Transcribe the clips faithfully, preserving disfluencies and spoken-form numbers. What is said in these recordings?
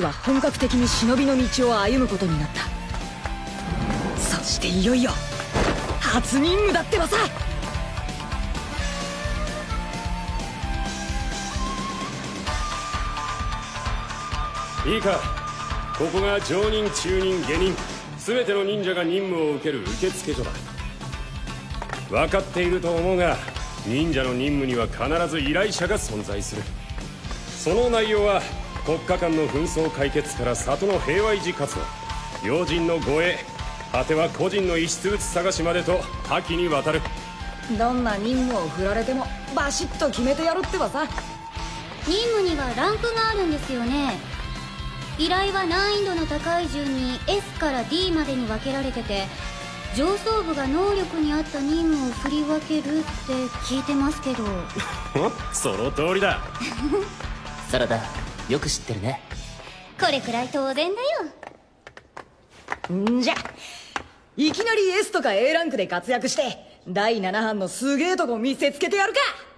は本格的に忍びの道を歩むことになった。そしていよいよ初任務だってばさ。 いいか、ここが上忍中忍下忍全ての忍者が任務を受ける受付所だ。分かっていると思うが、忍者の任務には必ず依頼者が存在する。その内容は国家間の紛争解決から里の平和維持活動、要人の護衛、果ては個人の遺失物探しまでと多岐にわたる。 どんな任務を振られてもバシッと決めてやるってばさ。 任務にはランクがあるんですよね。依頼は難易度の高い順に エス から ディー までに分けられてて、上層部が能力に合った任務を振り分けるって聞いてますけど。 その通りだ。 サラダ、よく知ってるね。 これくらい当然だよ。 んじゃいきなり エス とか エー ランクで活躍してだいなな班のすげえとこ見せつけてやるか。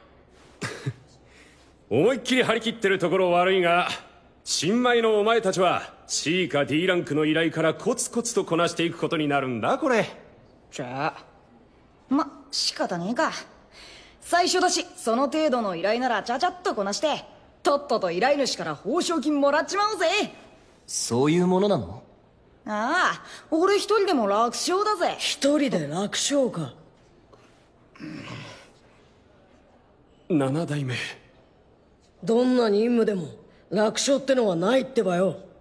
思いっきり張り切ってるところ悪いが、新米のお前たちは シー か ディー ランクの依頼からコツコツとこなしていくことになるんだ。これじゃあま仕方ねえか。最初だしその程度の依頼ならちゃちゃっとこなしてとっとと依頼主から報奨金もらっちまおうぜ。 そういうものなの？ ああ、俺一人でも楽勝だぜ。 一人で楽勝か。 七代目、 どんな任務でも楽勝ってのはないってばよ。